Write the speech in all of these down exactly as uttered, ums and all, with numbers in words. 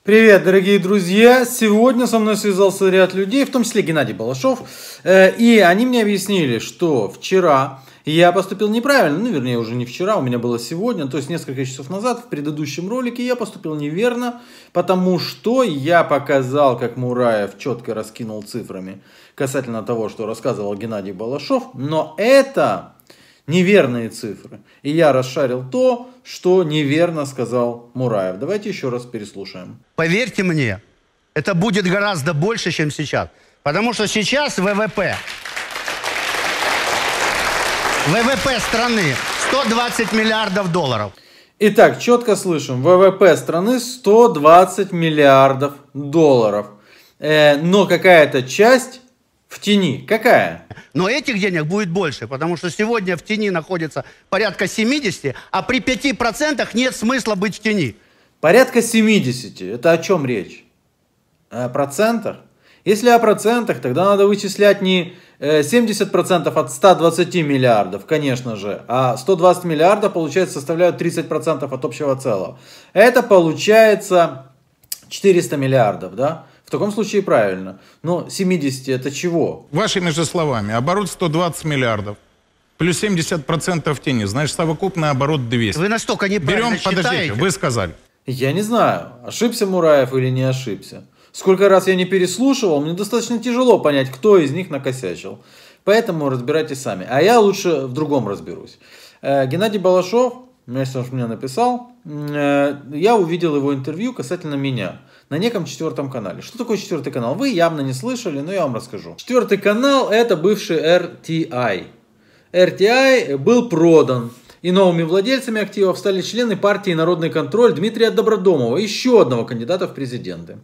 Привет, дорогие друзья! Сегодня со мной связался ряд людей, в том числе Геннадий Балашов, и они мне объяснили, что вчера я поступил неправильно, ну, вернее, уже не вчера, у меня было сегодня, то есть несколько часов назад, в предыдущем ролике я поступил неверно, потому что я показал, как Мураев четко раскинул цифрами касательно того, что рассказывал Геннадий Балашов, но это неверные цифры, и я расшарил то, что неверно сказал Мураев. Давайте еще раз переслушаем. Поверьте мне, это будет гораздо больше, чем сейчас. Потому что сейчас ВВП, ВВП страны сто двадцать миллиардов долларов. Итак, четко слышим, ВВП страны сто двадцать миллиардов долларов. Э, но какая-то часть в тени. Какая? Но этих денег будет больше, потому что сегодня в тени находится порядка семидесяти, а при пяти процентах нет смысла быть в тени. Порядка семидесяти. Это о чем речь? О процентах? Если о процентах, тогда надо вычислять не семьдесят процентов от ста двадцати миллиардов, конечно же, а сто двадцать миллиардов, получается, составляют тридцать процентов от общего целого. Это получается четыреста миллиардов, да? В таком случае правильно. Но семьдесят это чего? Вашими же словами, оборот сто двадцать миллиардов. Плюс семьдесят процентов в тени. Значит, совокупный оборот двести. Вы настолько неправильно Берем, считаете. подождите, вы сказали. Я не знаю, ошибся Мураев или не ошибся. Сколько раз я не переслушивал, мне достаточно тяжело понять, кто из них накосячил. Поэтому разбирайтесь сами. А я лучше в другом разберусь. Геннадий Балашов, если он мне написал, я увидел его интервью касательно меня на неком четвертом канале. Что такое четвертый канал? Вы явно не слышали, но я вам расскажу. Четвертый канал — это бывший эр ти ай. эр ти ай был продан, и новыми владельцами активов стали члены партии «Народный контроль» Дмитрия Добродомова, еще одного кандидата в президенты.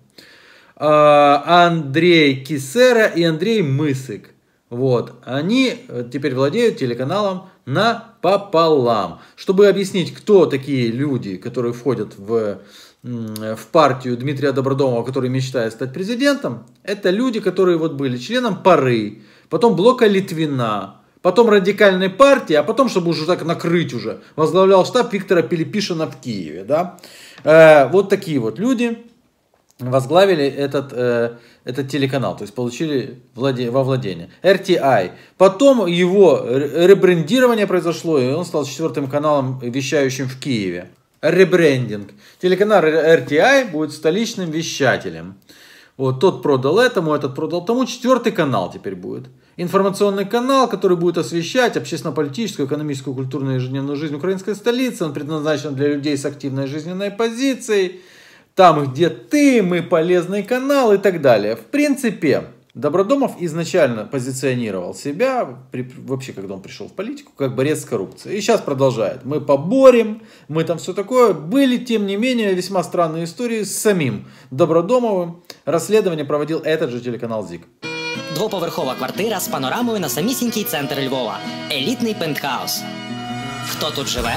Андрей Кисера и Андрей Мысык. Вот. Они теперь владеют телеканалом напополам. Чтобы объяснить, кто такие люди, которые входят в, в партию Дмитрия Добродомова, который мечтает стать президентом, это люди, которые вот были членом ПАРы, потом блока Литвина, потом радикальной партии, а потом, чтобы уже так накрыть уже, возглавлял штаб Виктора Пилипишина в Киеве. Да? Э, вот такие вот люди возглавили этот, э, этот телеканал, то есть получили владе во владение. эр ти ай. Потом его ребрендирование произошло, и он стал четвертым каналом, вещающим в Киеве. Ребрендинг. Телеканал эр ти ай будет столичным вещателем. Вот тот продал этому, этот продал тому. Четвертый канал теперь будет. Информационный канал, который будет освещать общественно-политическую, экономическую, культурную и ежедневную жизнь украинской столицы. Он предназначен для людей с активной жизненной позицией. Там, где ты, мы полезный канал и так далее. В принципе, Добродомов изначально позиционировал себя, при, вообще, когда он пришел в политику, как борец с коррупцией. И сейчас продолжает. Мы поборем, мы там все такое. Были, тем не менее, весьма странные истории с самим Добродомовым. Расследование проводил этот же телеканал ЗИК. Двоповерхова квартира з панорамою на самісінький центр Львова. Елітний пентхаус. Хто тут живе?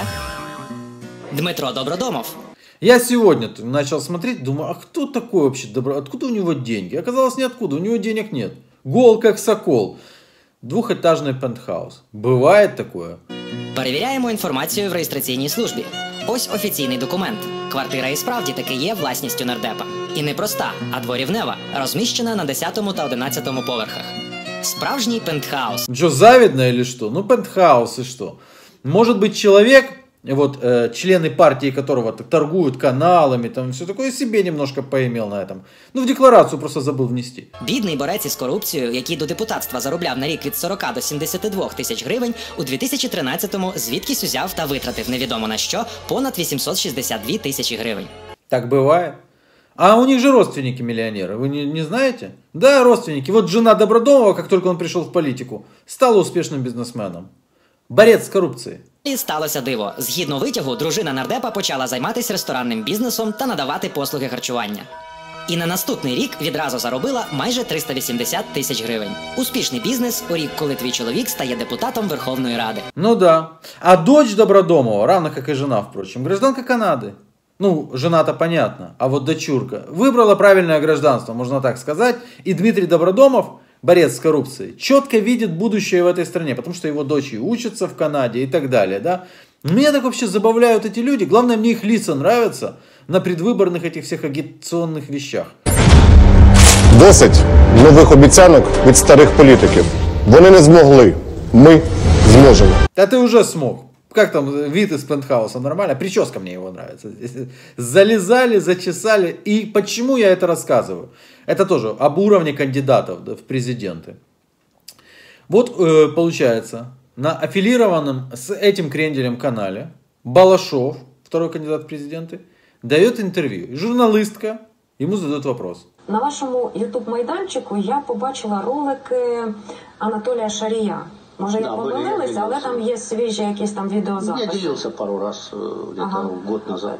Дмитро Добродомов. Я сегодня начал смотреть, думаю, а кто такой вообще Добро... Откуда у него деньги? Оказалось, ниоткуда, у него денег нет. Гол как сокол. Двухэтажный пентхаус. Бывает такое? Перевіряємо інформацію в реєстраційній службі. Ось офіційний документ. Квартира і справді таки є власністю нардепа. І не проста, а дворівнева, розміщена на десятому та одинадцятому поверхах. Справжній пентхаус. Что, завидно или что? Ну, пентхаус и что? Может быть, человек, вот э, члены партии которого торгуют каналами, там все такое, себе немножко поимел на этом. Ну, в декларацию просто забыл внести. Бідний борець із корупцією, який до депутатства заробляв на рік від сорока до сімдесяти двох тисяч гривень, у дві тисячі тринадцятому звідкись узяв та витратив невідомо на що понад вісімсот шістдесят дві тисячі гривень. Так бывает. А у них же родственники миллионеры, вы не, не знаете? Да, родственники. Вот жена Добродомова, как только он пришел в политику, стала успешным бизнесменом. Борец с коррупцией. І сталося диво. Згідно витягу, дружина нардепа почала займатися ресторанним бізнесом та надавати послуги харчування. І на наступний рік відразу заробила майже триста вісімдесят тисяч гривень. Успішний бізнес у рік, коли твій чоловік стає депутатом Верховної Ради. Ну да. А дочь Добродомова, равно как и жена, впрочем, гражданка Канады. Ну, жена-то понятно, а вот дочурка выбрала правильное гражданство, можно так сказать. И Дмитрий Добродомов, борец с коррупцией, четко видит будущее в этой стране, потому что его дочь учится в Канаде и так далее, да. Меня так вообще забавляют эти люди, главное, мне их лица нравятся. на предвыборных этих всех агитационных вещах. Досить нових обіцянок від старих політиків. Вони не змогли. Ми зможемо. Да ты уже смог. Как там вид из пентхауса? Нормально? Прическа мне его нравится. Залезали, зачесали. И почему я это рассказываю? Это тоже об уровне кандидатов, да, в президенты. Вот э, получается, на аффилированном с этим кренделем канале Балашов, второй кандидат в президенты, дает интервью. И журналистка ему задает вопрос. На вашому ютуб-майданчику я побачила ролики Анатолія Шарія. Може, я Да, помилилася, але там є свіжі якісь там відеозаписи. Я делился пару раз, где-то Ага. год назад.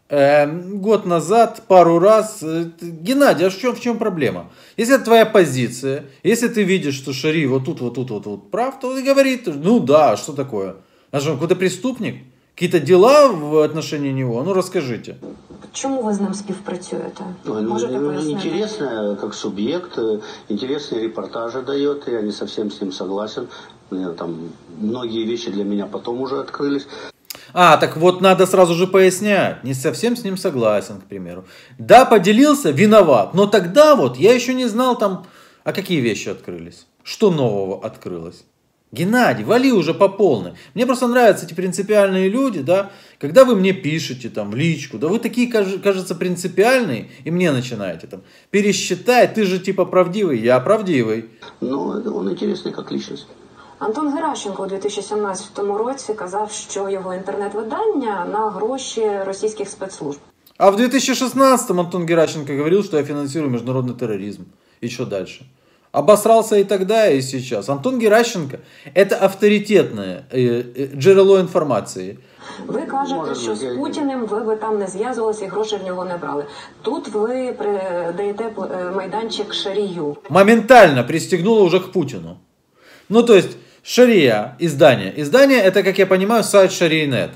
Э, год назад, пару раз. Геннадий, а в чем, в чем проблема? Если это твоя позиция, если ты видишь, что Шарий вот тут, вот тут, вот тут прав, то и говорит, ну да, что такое? А что, он какой-то преступник? Какие-то дела в отношении него? Ну расскажите. Чому ви з ним співпрацюєте? Ой, ну, Можете ну, пояснити? интересно, как субъект, э, интересные репортажи дает, я не совсем с ним согласен. Э, Там многие вещи для меня потом уже открылись. А, так вот надо сразу же пояснять. Не совсем с ним согласен, к примеру. Да, поделился, виноват. Но тогда вот я еще не знал там, а какие вещи открылись. Что нового открылось. Геннадий, вали уже по полной. Мне просто нравятся эти принципиальные люди, да, когда вы мне пишете там в личку, да вы такие, кажется, принципиальные, и мне начинаете там пересчитать, ты же типа правдивый, я правдивый. Но он интересный как личность. Антон Геращенко у дві тисячі сімнадцятому році казав, що його інтернет-видання на гроші російських спецслужб. А в две тысячи шестнадцатом Антон Геращенко говорил, что я финансирую международный терроризм. И что дальше? Обосрался и тогда, и сейчас. Антон Геращенко – это авторитетное джерело інформації. Ви кажете, що з Путіним ви би там не зв'язувалися і гроші в нього не брали. Тут ви даєте майданчик Шарію. Моментально пристегнуло уже к Путину. Ну, то есть, Шария, издание. Издание – это, как я понимаю, сайт Шарий.нет.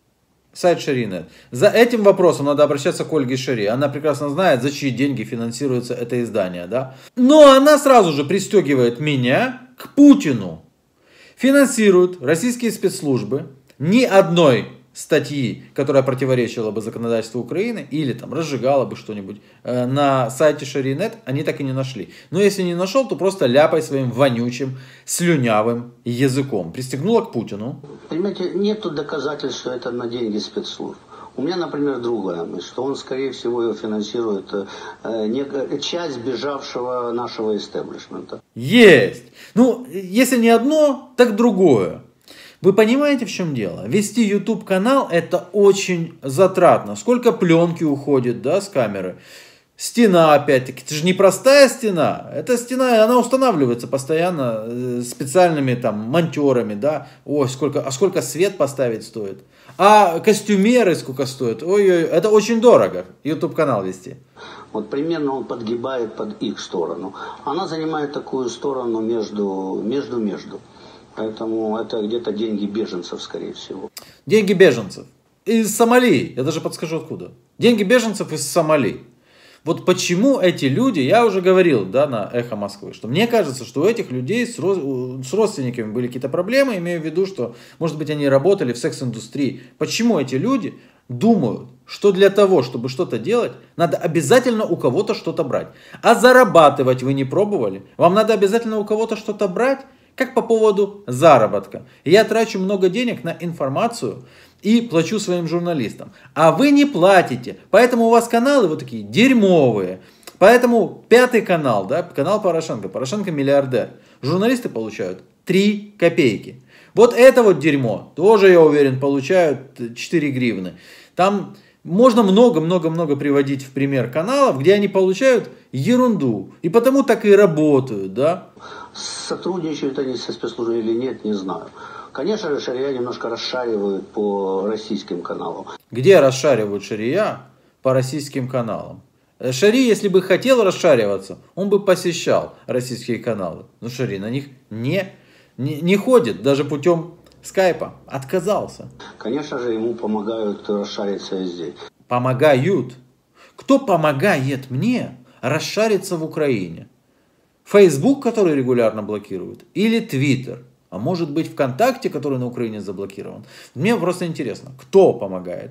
Сайт Шарий.нет. За этим вопросом надо обращаться к Ольге Шарий. Она прекрасно знает, за чьи деньги финансируется это издание. Да? Но она сразу же пристегивает меня к Путину. Финансируют российские спецслужбы ни одной статьи, которая противоречила бы законодательству Украины или там разжигала бы что-нибудь э, на сайте Шарий.нет, они так и не нашли. Но если не нашел, то просто ляпай своим вонючим, слюнявым языком. Пристегнула к Путину. Понимаете, нету доказательств, что это на деньги спецслужб. У меня, например, другая мысль, что он, скорее всего, его финансирует э, не, часть бежавшего нашего истеблишмента. Есть! Ну, если не одно, так другое. Вы понимаете, в чем дело? Вести YouTube-канал это очень затратно. Сколько пленки уходит, да, с камеры. Стена, опять-таки, это же не простая стена. Эта стена, она устанавливается постоянно специальными там монтерами, да. Ой, сколько, а сколько свет поставить стоит. А костюмеры сколько стоят. Ой-ой, это очень дорого, YouTube-канал вести. Вот примерно он подгибает под их сторону. Она занимает такую сторону между, между, между. Поэтому это где-то деньги беженцев, скорее всего. Деньги беженцев. Из Сомали. Я даже подскажу откуда. Деньги беженцев из Сомали. Вот почему эти люди, я уже говорил, да, на Эхо Москвы, что мне кажется, что у этих людей с, с родственниками были какие-то проблемы, имею в виду, что, может быть, они работали в секс-индустрии. Почему эти люди думают, что для того, чтобы что-то делать, надо обязательно у кого-то что-то брать. А зарабатывать вы не пробовали? Вам надо обязательно у кого-то что-то брать? Как по поводу заработка. Я трачу много денег на информацию и плачу своим журналистам. А вы не платите. Поэтому у вас каналы вот такие дерьмовые. Поэтому пятый канал, да, канал Порошенко. Порошенко миллиардер. Журналисты получают три копейки. Вот это вот дерьмо тоже, я уверен, получают четыре гривны. Там можно много-много-много приводить в пример каналов, где они получают ерунду. И потому так и работают, да. Сотрудничают они со спецслужбами или нет, не знаю. Конечно же, Шария немножко расшаривают по российским каналам. Где расшаривают Шария? По российским каналам. Шарий, если бы хотел расшариваться, он бы посещал российские каналы. Но Шарий на них не, не, не ходит, даже путем скайпа. Отказался. Конечно же, ему помогают расшариться здесь. Помогают. Кто помогает мне расшариться в Украине? Facebook, который регулярно блокирует, или Twitter, а может быть ВКонтакте, который на Украине заблокирован. Мне просто интересно, кто помогает?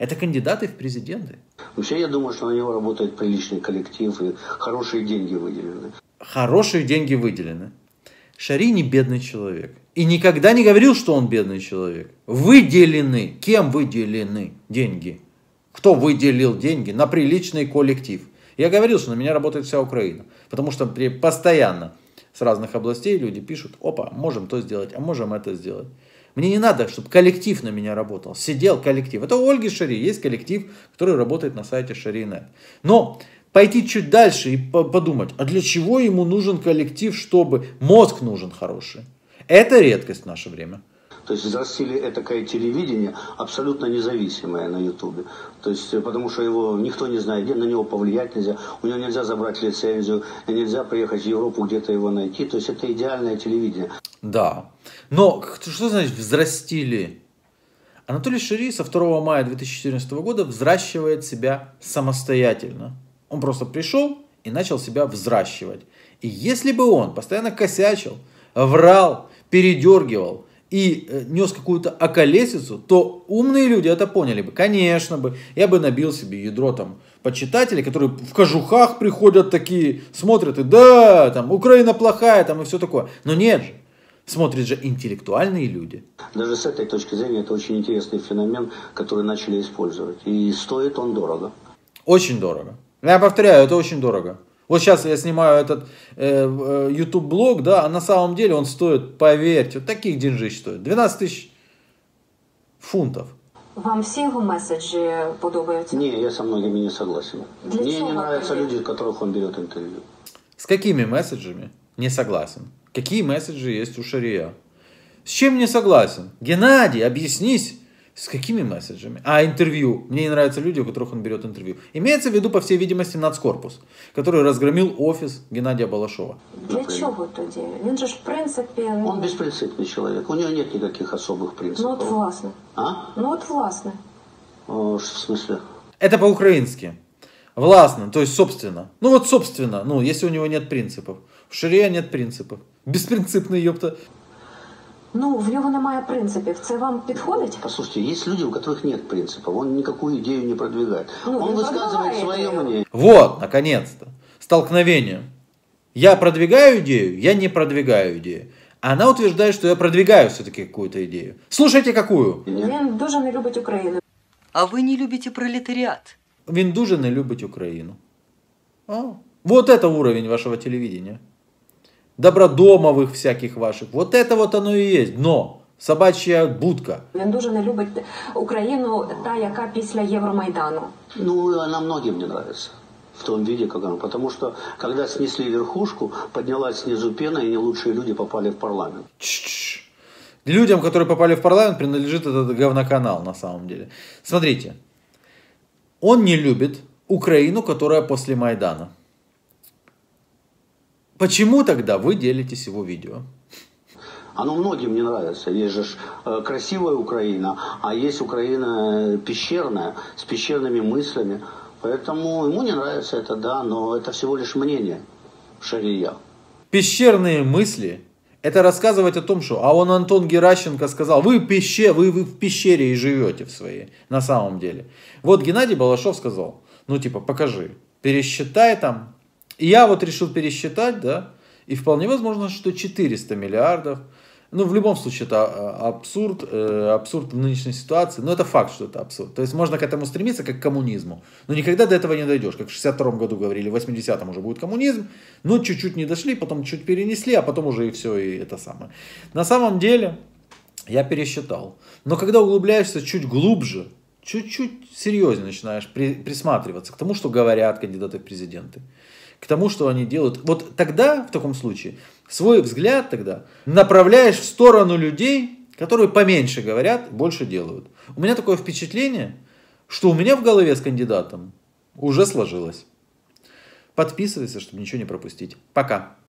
Это кандидаты в президенты. Вообще, я думаю, что на него работает приличный коллектив и хорошие деньги выделены. Хорошие деньги выделены. Шарий не бедный человек. И никогда не говорил, что он бедный человек. Выделены. Кем выделены деньги? Кто выделил деньги на приличный коллектив? Я говорил, что на меня работает вся Украина. Потому что постоянно с разных областей люди пишут: опа, можем то сделать, а можем это сделать. Мне не надо, чтобы коллектив на меня работал. Сидел коллектив. Это у Ольги Шарий есть коллектив, который работает на сайте Шарий точка нет. Но пойти чуть дальше и подумать, а для чего ему нужен коллектив, чтобы мозг нужен хороший. Это редкость в наше время. То есть взрастили этакое телевидение, абсолютно независимое на Ютубе. То есть, потому что его никто не знает, где на него повлиять нельзя, у него нельзя забрать лицензию, нельзя приехать в Европу, где-то его найти. То есть это идеальное телевидение. Да. Но что значит взрастили? Анатолий Шарий со второго мая две тысячи четырнадцатого года взращивает себя самостоятельно. Он просто пришел и начал себя взращивать. И если бы он постоянно косячил, врал, передергивал и нес какую-то околесицу, то умные люди это поняли бы. Конечно бы, я бы набил себе ядро там почитателей, которые в кожухах приходят такие, смотрят и да, там Украина плохая, там и все такое. Но нет же, смотрят же интеллектуальные люди. Даже с этой точки зрения это очень интересный феномен, который начали использовать. И стоит он дорого. Очень дорого. Я повторяю, это очень дорого. Вот сейчас я снимаю этот э, YouTube-блог, да, а на самом деле он стоит, поверьте, вот таких деньжищ стоит. двенадцать тысяч фунтов. Вам всі його меседжі подобаються? Не, я со многими не согласен. Для Мне чего не нравятся вы? люди, от которых он берет интервью. С какими месседжами не согласен? Какие месседжи есть у Шария? С чем не согласен? Геннадий, объяснись, с какими месседжами? А интервью? Мне не нравятся люди, у которых он берет интервью. Имеется в виду, по всей видимости, Нацкорпус, который разгромил офис Геннадия Балашова. Для чого тоді? Він же ж, в принципі, ну, Он беспринципный человек. У него нет никаких особых ну принципов. от власне. А? Ну от власне. О, в смысле? Это по-украински. Властно, то есть собственно. Ну вот собственно, ну если у него нет принципов. У Шария нет принципов. Беспринципный, ёпта. Ну, в нього немає принципів. Це вам підходить? Послушайте, есть люди, у которых нет принципов. Он никакую идею не продвигает. Ну, он не высказывает продвигает свое её. мнение. Вот, наконец-то. Столкновение. Я продвигаю идею, я не продвигаю идею. Она утверждает, что я продвигаю все-таки какую-то идею. Слушайте, какую? Він дуже не любить Україну. А вы не любите пролетариат? Він дуже не любить Украину. А, вот это уровень вашего телевидения. Добродомовых всяких ваших. Вот это вот оно и есть. Дно. Собачья будка. Він дуже не любить Україну, та, яка після Євромайдану. Ну, она многим не нравится. В том виде, как она. Потому что, когда снесли верхушку, поднялась снизу пена, и не лучшие люди попали в парламент. Ч-ч-ч. Людям, которые попали в парламент, принадлежит этот говноканал на самом деле. Смотрите. Он не любит Украину, которая после Майдана. Почему тогда вы делитесь его видео? Оно многим не нравится. Есть же э, красивая Украина, а есть Украина пещерная, с пещерными мыслями. Поэтому ему не нравится это, да, но это всего лишь мнение Шария. Пещерные мысли – это рассказывать о том, что… А он, Антон Геращенко, сказал, вы, пеще, вы, вы в пещере и живете в своей, на самом деле. Вот Геннадий Балашов сказал, ну типа, покажи, пересчитай там. И я вот решил пересчитать, да, и вполне возможно, что четыреста миллиардов. Ну, в любом случае, это абсурд, э, абсурд в нынешней ситуации. Но это факт, что это абсурд. То есть, можно к этому стремиться, как к коммунизму. Но никогда до этого не дойдешь. Как в шестьдесят втором году говорили, в восьмидесятом уже будет коммунизм. Но чуть-чуть не дошли, потом чуть перенесли, а потом уже и все, и это самое. На самом деле, я пересчитал. Но когда углубляешься чуть глубже, чуть-чуть серьезнее начинаешь при, присматриваться к тому, что говорят кандидаты в президенты. К тому, что они делают. Вот тогда, в таком случае, свой взгляд тогда направляешь в сторону людей, которые поменьше говорят, больше делают. У меня такое впечатление, что у меня в голове с кандидатом уже сложилось. Подписывайся, чтобы ничего не пропустить. Пока.